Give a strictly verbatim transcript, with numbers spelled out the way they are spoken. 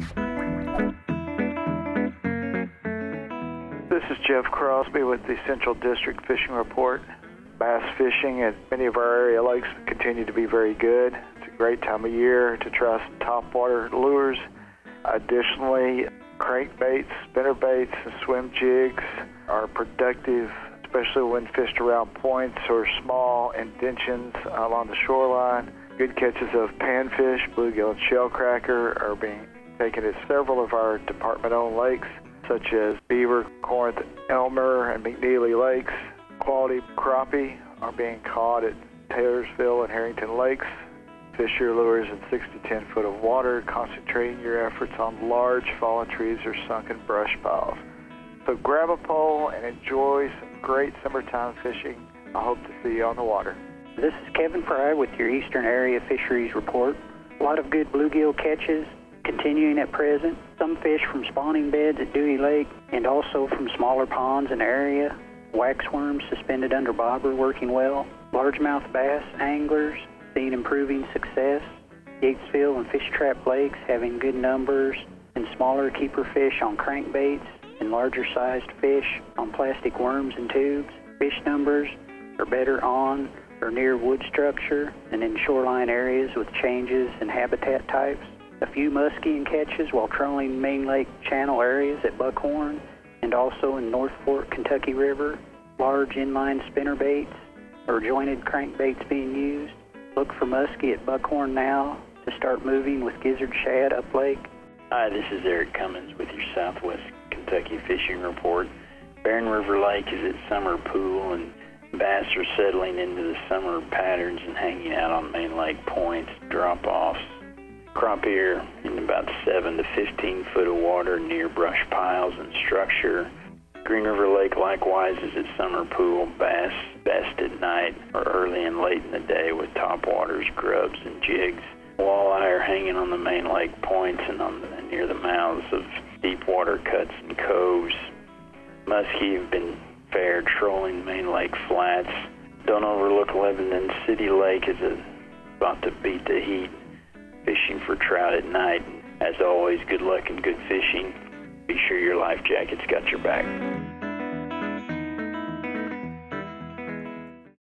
This is Jeff Crosby with the Central District Fishing Report. Bass fishing at many of our area lakes continue to be very good. It's a great time of year to try some topwater lures. Additionally, crankbaits, spinnerbaits, and swim jigs are productive, especially when fished around points or small indentions along the shoreline. Good catches of panfish, bluegill, and shellcracker are being taken at several of our department-owned lakes, such as Beaver, Corinth, Elmer, and McNeely Lakes. Quality crappie are being caught at Taylorsville and Harrington Lakes. Fish your lures in six to ten foot of water, concentrating your efforts on large fallen trees or sunken brush piles. So grab a pole and enjoy some great summertime fishing. I hope to see you on the water. This is Kevin Fry with your Eastern Area Fisheries Report. A lot of good bluegill catches continuing at present. Some fish from spawning beds at Dewey Lake and also from smaller ponds in the area. Waxworms suspended under bobber working well. Largemouth bass anglers seeing improving success. Yatesville and Fish Trap Lakes having good numbers, and smaller keeper fish on crankbaits and larger sized fish on plastic worms and tubes. Fish numbers are better on or near wood structure and in shoreline areas with changes in habitat types. A few muskian catches while trolling Main Lake channel areas at Buckhorn and also in North Fork, Kentucky River. Large inline spinnerbaits or jointed crankbaits being used. Look for muskie at Buckhorn now to start moving with gizzard shad up lake. Hi, this is Eric Cummins with your Southwest Kentucky Fishing Report. Barren River Lake is its summer pool, and bass are settling into the summer patterns and hanging out on Main Lake points, drop-offs. Crappie are in about seven to fifteen foot of water near brush piles and structure. Green River Lake likewise is its summer pool. Bass best at night or early and late in the day with topwaters, grubs, and jigs. Walleye are hanging on the Main Lake points and on the, near the mouths of deep water cuts and coves. Muskie have been fair trolling Main Lake flats. Don't overlook Lebanon City Lake is a, about to beat the heat, fishing for trout at night. As always, good luck and good fishing. Be sure your life jacket's got your back.